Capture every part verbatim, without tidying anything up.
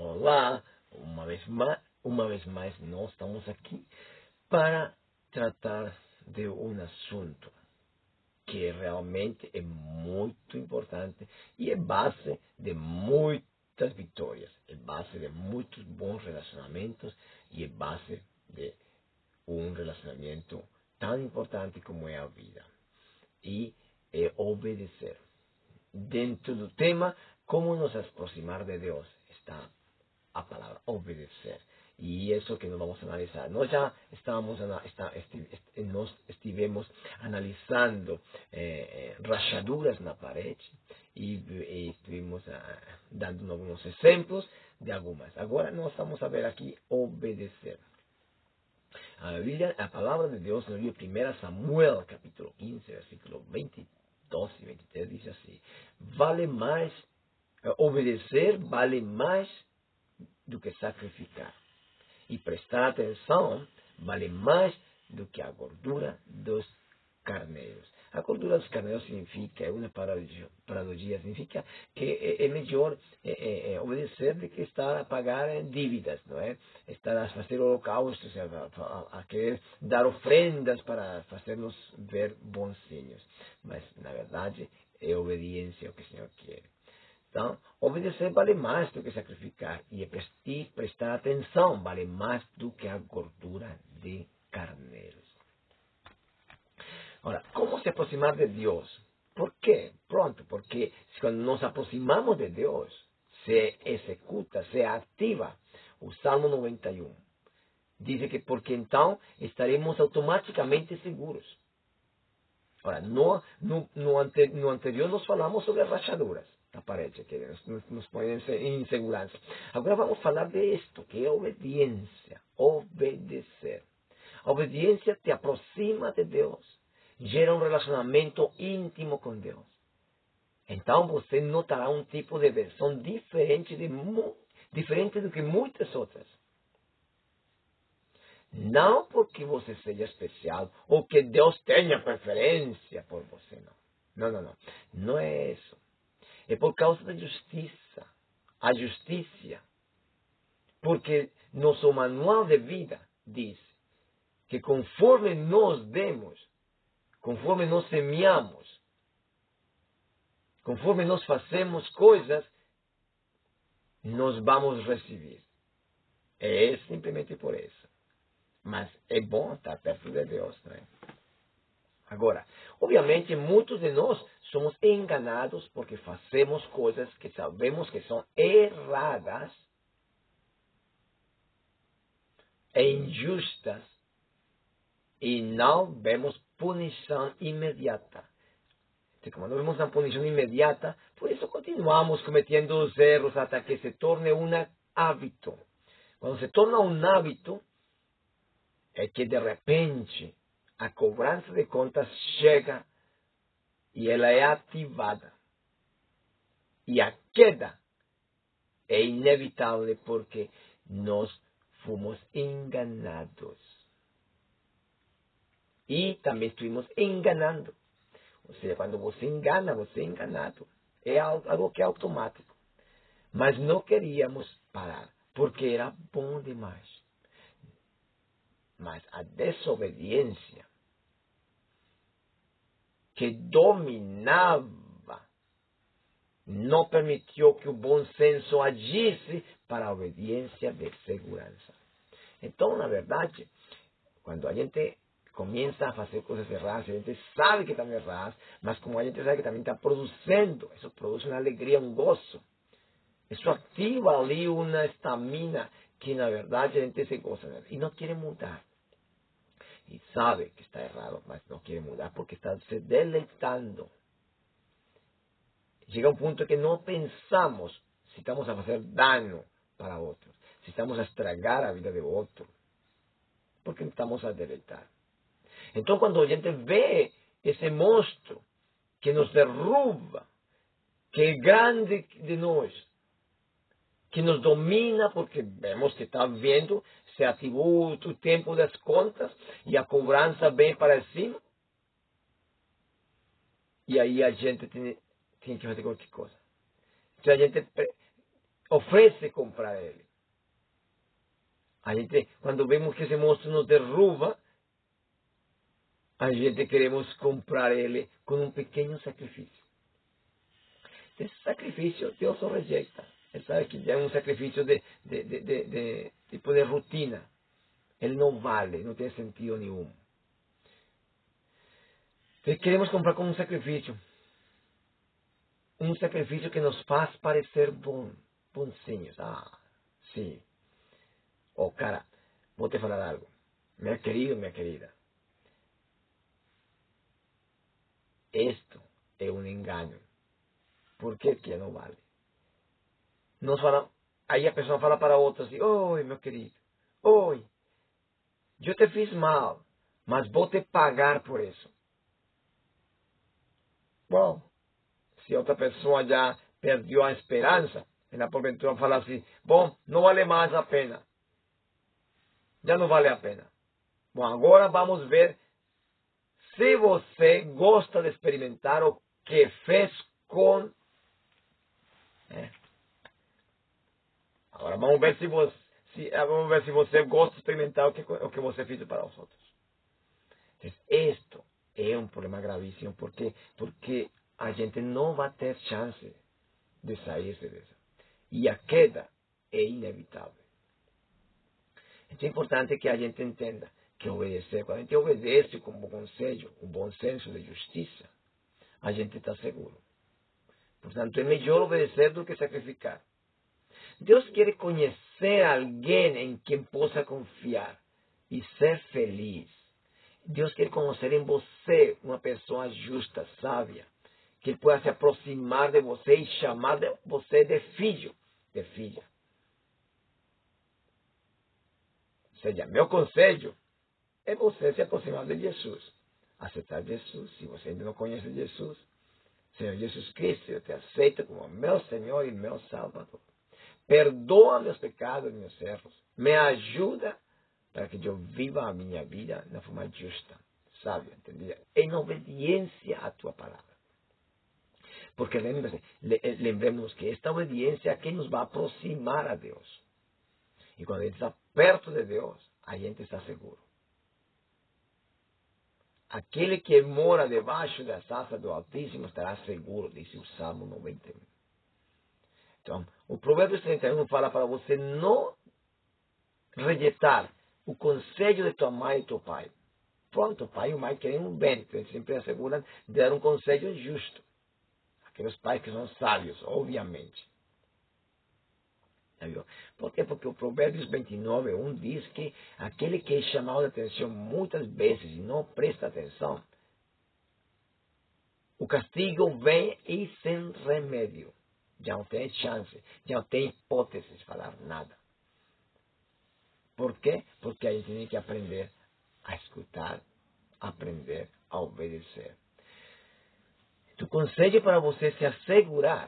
Olá, uma vez mais, uma vez mais nós estamos aqui para tratar de um assunto que realmente é muito importante e é base de muitas vitórias, é base de muitos bons relacionamentos e é base de um relacionamento tão importante como é a vida. E é obedecer. Dentro do tema, como nos aproximar de Deus, está a palavra obedecer. E isso que nós vamos analisar. Nós já estamos, está, esti, esti, nós estivemos analisando eh, rachaduras na parede e, e estivemos ah, dando alguns exemplos de algumas. Agora nós estamos a ver aqui obedecer. A Bíblia, a palavra de Deus no livro primeiro Samuel, capítulo quinze, versículo veintidós e veintitrés, diz assim: vale mais, obedecer vale mais do que sacrificar. E prestar atenção vale mais do que a gordura dos carneiros. A gordura dos carneiros significa, é uma paralogia, significa que é, é melhor é, é, é obedecer do que estar a pagar dívidas, não é? Estar a fazer holocaustos, a, a, a querer dar ofrendas para fazer-nos ver bonzinhos. Mas, na verdade, é obediência ao que o Senhor quer. Então, obedecer vale mais do que sacrificar. E prestar atenção vale mais do que a gordura de carneiros. Ora, como se aproximar de Deus? Por quê? Pronto, porque quando nos aproximamos de Deus, se executa, se ativa o Salmo noventa e um. Diz que porque então estaremos automaticamente seguros. Ora, no, no, no, ante, no anterior nós falamos sobre as rachaduras da parede, que nos, nos põem em insegurança. Agora vamos falar de isto, que é obediência. Obedecer. A obediência te aproxima de Deus. Gera um relacionamento íntimo com Deus. Então você notará um tipo de versão diferente, de, diferente do que muitas outras. Não porque você seja especial ou que Deus tenha preferência por você, não. Não, não, não. Não é isso. É por causa da justiça. A justiça. Porque nosso manual de vida diz que conforme nós demos, conforme nós semeamos, conforme nós fazemos coisas, nós vamos receber. É simplesmente por isso. Mas é bom estar perto de Deus, não é? Agora, obviamente, muitos de nós somos enganados porque fazemos coisas que sabemos que são erradas e injustas e não vemos punição imediata. Então, como não vemos uma punição imediata, por isso continuamos cometendo os erros até que se torne um hábito. Quando se torna um hábito, é que de repente a cobrança de contas chega e ela é ativada. E a queda é inevitável porque nós fomos enganados. E também estuvimos enganando. Ou seja, quando você engana, você é enganado. É algo que é automático. Mas não queríamos parar, porque era bom demais. Mas a desobediência que dominava não permitiu que o bom senso agisse para a obediência de segurança. Então, na verdade, quando a gente começa a fazer coisas erradas, a gente sabe que estão erradas, mas como a gente sabe que também está produzindo, isso produz uma alegria, um gozo. Isso ativa ali uma estamina que, na verdade, a gente se goza e não quer mudar. E sabe que está errado, mas não quer mudar porque está se deleitando. Chega um ponto que não pensamos se estamos a fazer dano para outros, se estamos a estragar a vida de outro, porque estamos a deleitar. Então, quando a gente vê esse monstro que nos derruba, que é grande de nós, que nos domina, porque vemos que está vendo, se ativou o tempo das contas e a cobrança vem para cima. E aí a gente tem, tem que fazer qualquer coisa. Então a gente oferece comprar ele. A gente, quando vemos que esse monstro nos derruba, a gente queremos comprar ele com um pequeno sacrifício. Esse sacrifício Deus o rejeita. Ele sabe que é um sacrifício de, de, de, de, de tipo de rotina. Ele não vale, não tem sentido nenhum. Então, queremos comprar com um sacrifício. Um sacrifício que nos faz parecer bom, bonzinhos. Ah, sim. Oh, cara, vou te falar algo. Meu querido, minha querida. Isto é um engano. Por que que não vale? Nós fala, aí a pessoa fala para outra assim, oi, meu querido, oi, eu te fiz mal, mas vou te pagar por isso. Bom, se outra pessoa já perdeu a esperança, ela porventura fala assim, bom, não vale mais a pena. Já não vale a pena. Bom, agora vamos ver se você gosta de experimentar o que fez com... É. Agora vamos ver se você, se, vamos ver se você gosta de experimentar o que, o que você fez para os outros. Então, isto é um problema gravíssimo, porque, porque a gente não vai ter chance de sair dessa. E a queda é inevitável. Então é importante que a gente entenda que obedecer, quando a gente obedece com bom conselho, com bom senso de justiça, a gente está seguro. Portanto, é melhor obedecer do que sacrificar. Deus quer conhecer alguém em quem possa confiar e ser feliz. Deus quer conhecer em você uma pessoa justa, sábia, que ele pueda se aproximar de você e chamar de você de filho, de filha. Ou seja, meu conselho é você se aproximar de Jesus, aceitar Jesus. Se você ainda não conhece Jesus, Senhor Jesus Cristo, eu te aceito como meu Senhor e meu Salvador. Perdoa meus pecados e meus erros. Me ajuda para que eu viva a minha vida de forma justa, sábia, entendida, em obediência à tua palavra. Porque lembremos que esta obediência é quem nos vai aproximar a Deus. E quando a gente está perto de Deus, a gente está seguro. Aquele que mora debaixo das asas do Altíssimo estará seguro, diz o Salmo noventa e um. Então, o Provérbios trinta e um fala para você não rejeitar o conselho de tua mãe e teu pai. Pronto, o pai e a mãe querem um bem, então eles sempre asseguram de dar um conselho justo. Aqueles pais que são sábios, obviamente. Por quê? Porque o Provérbios vinte e nove, um diz que aquele que é chamado de atenção muitas vezes e não presta atenção, o castigo vem e sem remédio. Já não tem chance, já não tem hipótese de falar nada. Por quê? Porque a gente tem que aprender a escutar, aprender a obedecer. O conselho para você se assegurar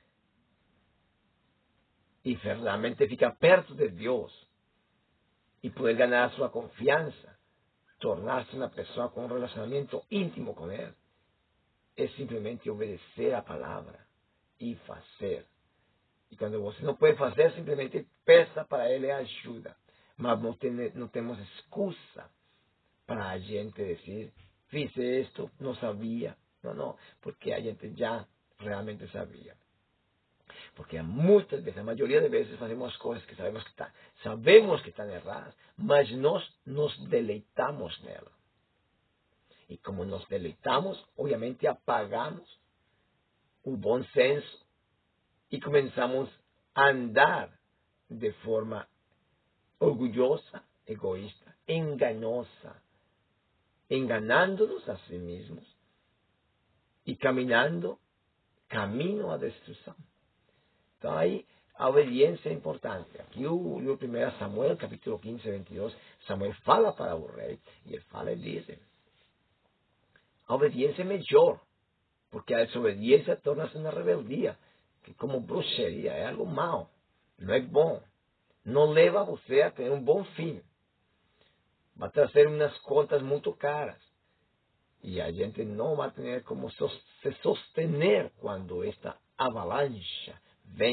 e realmente ficar perto de Deus e poder ganhar sua confiança, tornar-se uma pessoa com um relacionamento íntimo com Ele, é simplesmente obedecer a palavra e fazer. E quando você não pode fazer, simplesmente peça para Ele ajuda. Mas não, tem, não temos excusa para a gente dizer, fiz isto, não sabia. Não, não, porque a gente já realmente sabia. Porque muitas vezes, a maioria das vezes, fazemos coisas que sabemos que, tá, sabemos que estão erradas, mas nós nos deleitamos nela. E como nos deleitamos, obviamente apagamos o bom senso e começamos a andar de forma orgulhosa, egoísta, enganosa, enganando-nos a si mesmos e caminhando caminho à destruição. Então aí a obediência é importante. Aqui o livro primeiro Samuel, capítulo quinze, vinte e dois, Samuel fala para o rei e ele fala e diz, a obediência é melhor, porque a desobediência torna-se uma rebeldia, que como bruxaria, é algo mau, não é bom, não leva você a ter um bom fim, vai trazer umas contas muito caras, e a gente não vai ter como se sostener quando esta avalanche venha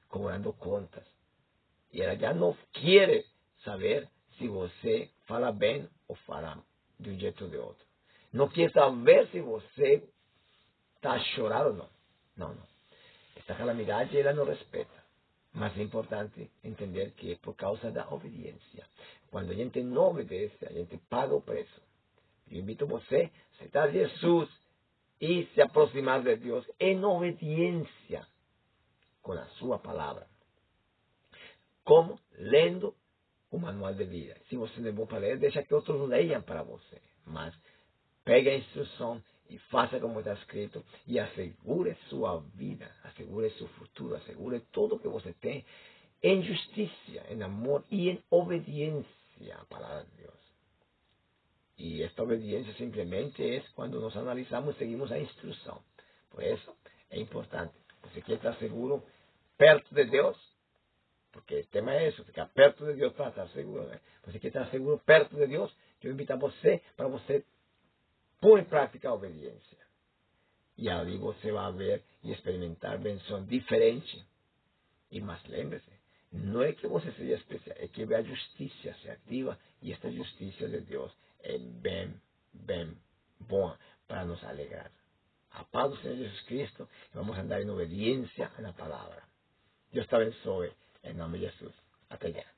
cobrando contas. E ela já não quer saber se você fala bem ou fala de um jeito ou de outro. Não quer saber se você está a chorar ou não. Não, não. Esta calamidade ela não respeita. Mas é importante entender que é por causa da obediência. Quando a gente não obedece, a gente paga o preço. Eu invito você a aceitar Jesus e se aproximar de Deus em obediência com a sua palavra. Como? Lendo o manual de vida. Se você não é bom para ler, deixa que outros leiam para você. Mas pegue a instrução e faça como está escrito e assegure sua vida, assegure seu futuro, assegure tudo o que você tem em justiça, em amor e em obediência à palavra de Deus. E esta obediência simplesmente é quando nos analisamos e seguimos a instrução. Por isso é importante. Você quer estar seguro perto de Deus, porque o tema é isso, ficar perto de Deus para estar seguro. Né? Você quer estar seguro perto de Deus, eu invito a você para você pôr em prática a obediência. E ali você vai ver e experimentar bênção diferente. E mais lembre-se, não é que você seja especial, é que a justiça se ativa e esta justiça de Deus é bem, bem boa para nos alegrar. A paz do Senhor Jesus Cristo, vamos andar em obediência na palavra. Deus te abençoe, em nome de Jesus. Até já.